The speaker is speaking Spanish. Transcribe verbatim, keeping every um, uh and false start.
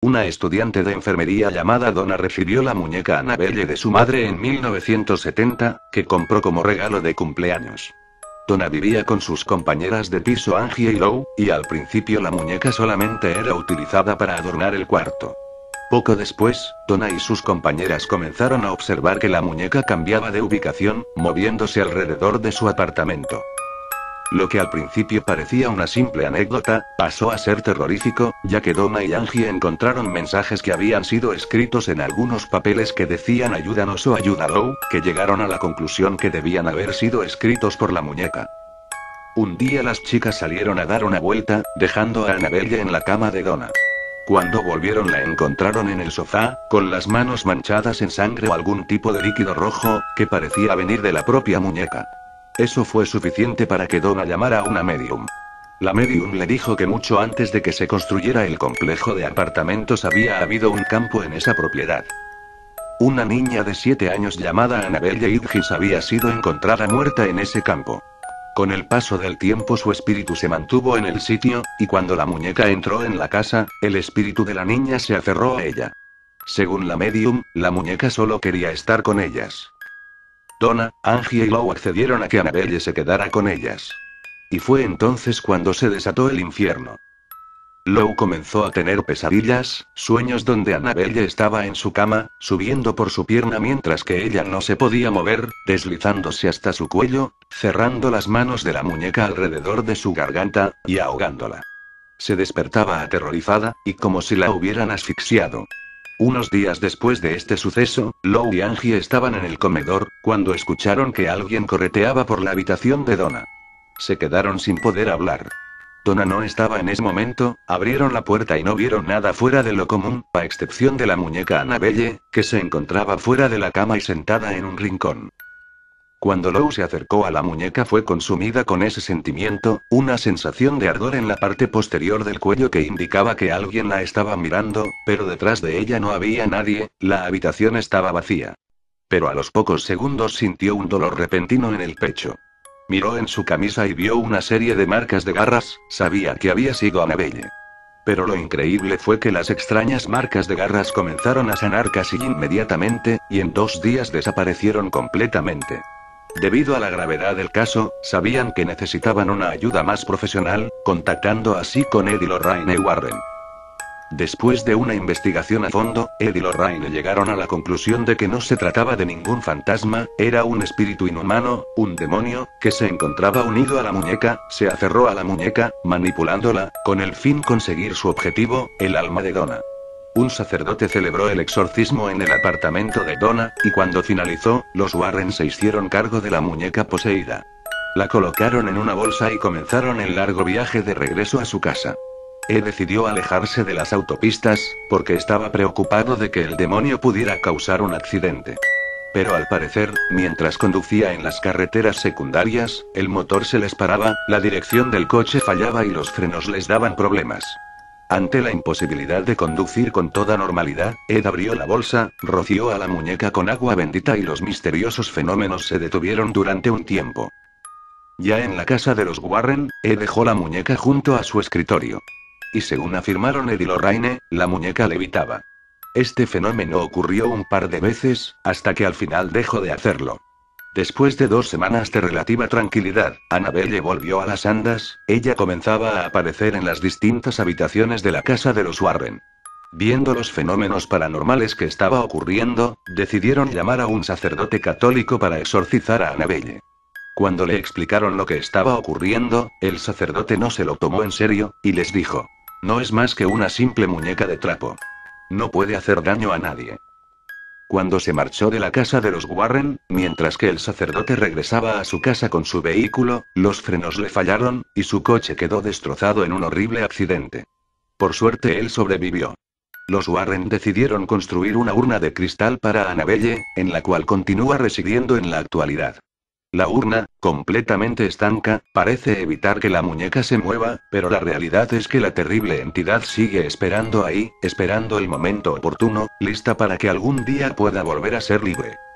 Una estudiante de enfermería llamada Donna recibió la muñeca Annabelle de su madre en mil novecientos setenta, que compró como regalo de cumpleaños. Donna vivía con sus compañeras de piso Angie y Lou, y al principio la muñeca solamente era utilizada para adornar el cuarto. Poco después, Donna y sus compañeras comenzaron a observar que la muñeca cambiaba de ubicación, moviéndose alrededor de su apartamento. Lo que al principio parecía una simple anécdota, pasó a ser terrorífico, ya que Donna y Angie encontraron mensajes que habían sido escritos en algunos papeles que decían ayúdanos o ayuda Lou, que llegaron a la conclusión que debían haber sido escritos por la muñeca. Un día las chicas salieron a dar una vuelta, dejando a Annabelle en la cama de Donna. Cuando volvieron la encontraron en el sofá, con las manos manchadas en sangre o algún tipo de líquido rojo, que parecía venir de la propia muñeca. Eso fue suficiente para que Donna llamara a una medium. La medium le dijo que mucho antes de que se construyera el complejo de apartamentos había habido un campo en esa propiedad. Una niña de siete años llamada Annabelle Idgis había sido encontrada muerta en ese campo. Con el paso del tiempo su espíritu se mantuvo en el sitio, y cuando la muñeca entró en la casa, el espíritu de la niña se aferró a ella. Según la medium, la muñeca solo quería estar con ellas. Donna, Angie y Lou accedieron a que Annabelle se quedara con ellas. Y fue entonces cuando se desató el infierno. Lou comenzó a tener pesadillas, sueños donde Annabelle estaba en su cama, subiendo por su pierna mientras que ella no se podía mover, deslizándose hasta su cuello, cerrando las manos de la muñeca alrededor de su garganta, y ahogándola. Se despertaba aterrorizada, y como si la hubieran asfixiado. Unos días después de este suceso, Lou y Angie estaban en el comedor, cuando escucharon que alguien correteaba por la habitación de Donna. Se quedaron sin poder hablar. Donna no estaba en ese momento, abrieron la puerta y no vieron nada fuera de lo común, a excepción de la muñeca Annabelle, que se encontraba fuera de la cama y sentada en un rincón. Cuando Lou se acercó a la muñeca fue consumida con ese sentimiento, una sensación de ardor en la parte posterior del cuello que indicaba que alguien la estaba mirando, pero detrás de ella no había nadie, la habitación estaba vacía. Pero a los pocos segundos sintió un dolor repentino en el pecho. Miró en su camisa y vio una serie de marcas de garras, sabía que había sido Annabelle. Pero lo increíble fue que las extrañas marcas de garras comenzaron a sanar casi inmediatamente, y en dos días desaparecieron completamente. Debido a la gravedad del caso, sabían que necesitaban una ayuda más profesional, contactando así con Ed y Lorraine Warren. Después de una investigación a fondo, Ed y Lorraine llegaron a la conclusión de que no se trataba de ningún fantasma, era un espíritu inhumano, un demonio, que se encontraba unido a la muñeca, se aferró a la muñeca, manipulándola, con el fin conseguir su objetivo, el alma de Donna. Un sacerdote celebró el exorcismo en el apartamento de Donna, y cuando finalizó, los Warren se hicieron cargo de la muñeca poseída. La colocaron en una bolsa y comenzaron el largo viaje de regreso a su casa. Ed decidió alejarse de las autopistas, porque estaba preocupado de que el demonio pudiera causar un accidente. Pero al parecer, mientras conducía en las carreteras secundarias, el motor se les paraba, la dirección del coche fallaba y los frenos les daban problemas. Ante la imposibilidad de conducir con toda normalidad, Ed abrió la bolsa, roció a la muñeca con agua bendita y los misteriosos fenómenos se detuvieron durante un tiempo. Ya en la casa de los Warren, Ed dejó la muñeca junto a su escritorio. Y según afirmaron Ed y Lorraine, la muñeca levitaba. Este fenómeno ocurrió un par de veces, hasta que al final dejó de hacerlo. Después de dos semanas de relativa tranquilidad, Annabelle volvió a las andas, ella comenzaba a aparecer en las distintas habitaciones de la casa de los Warren. Viendo los fenómenos paranormales que estaba ocurriendo, decidieron llamar a un sacerdote católico para exorcizar a Annabelle. Cuando le explicaron lo que estaba ocurriendo, el sacerdote no se lo tomó en serio, y les dijo: no es más que una simple muñeca de trapo. No puede hacer daño a nadie. Cuando se marchó de la casa de los Warren, mientras que el sacerdote regresaba a su casa con su vehículo, los frenos le fallaron, y su coche quedó destrozado en un horrible accidente. Por suerte él sobrevivió. Los Warren decidieron construir una urna de cristal para Annabelle, en la cual continúa residiendo en la actualidad. La urna, completamente estanca, parece evitar que la muñeca se mueva, pero la realidad es que la terrible entidad sigue esperando ahí, esperando el momento oportuno, lista para que algún día pueda volver a ser libre.